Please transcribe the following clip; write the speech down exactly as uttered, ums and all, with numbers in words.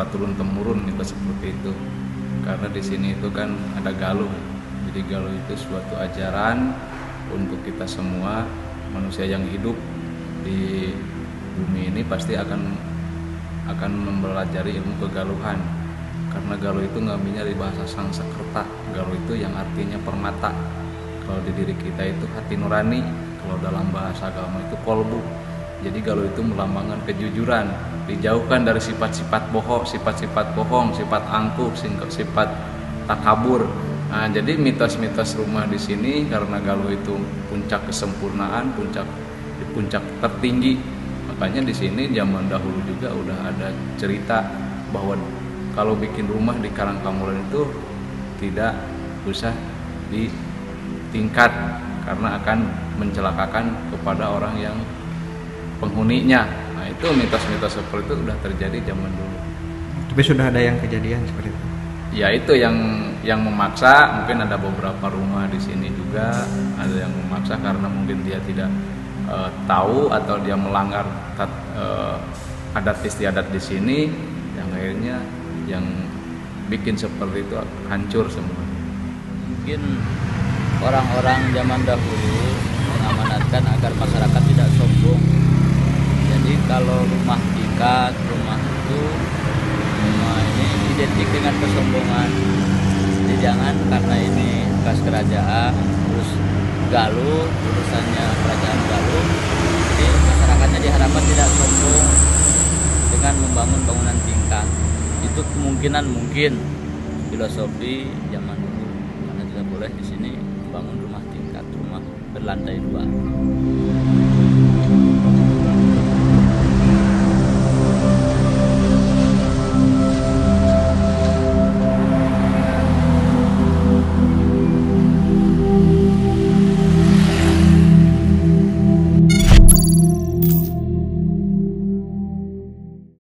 turun temurun mitos seperti itu. Karena di sini itu kan ada galuh. Jadi galuh itu suatu ajaran untuk kita semua manusia yang hidup di bumi ini pasti akan akan mempelajari ilmu kegaluhan. Karena galuh itu ngambilnya dari bahasa Sanskerta. Galuh itu yang artinya permata. Kalau di diri kita itu hati nurani. Kalau dalam bahasa agama itu kolbu. Jadi galuh itu melambangkan kejujuran, dijauhkan dari sifat-sifat bohong, sifat-sifat bohong, sifat angkuh, sifat takabur. Nah, jadi mitos-mitos rumah di sini karena galuh itu puncak kesempurnaan, puncak di puncak tertinggi. Makanya di sini zaman dahulu juga udah ada cerita bahwa kalau bikin rumah di Karangkamulan itu tidak usah ditingkat karena akan mencelakakan kepada orang yang penghuninya. Nah, itu mitos-mitos seperti itu udah terjadi zaman dulu. Tapi sudah ada yang kejadian seperti itu. Ya itu yang yang memaksa, mungkin ada beberapa rumah di sini juga ada yang memaksa karena mungkin dia tidak uh, tahu atau dia melanggar tat, uh, adat istiadat di sini, yang akhirnya yang bikin seperti itu hancur semua. Mungkin orang-orang zaman dahulu mengamanatkan agar masyarakat tidak sombong. Jadi kalau rumah tingkat, rumah itu rumah ini identik dengan kesombongan. Jadi jangan karena ini bekas kerajaan, terus galuh, urusannya kerajaan galuh. Jadi masyarakatnya diharapkan tidak sombong dengan membangun bangunan tingkat. Itu kemungkinan mungkin filosofi zaman dulu. Karena tidak boleh di sini membangun rumah tingkat, rumah berlantai dua.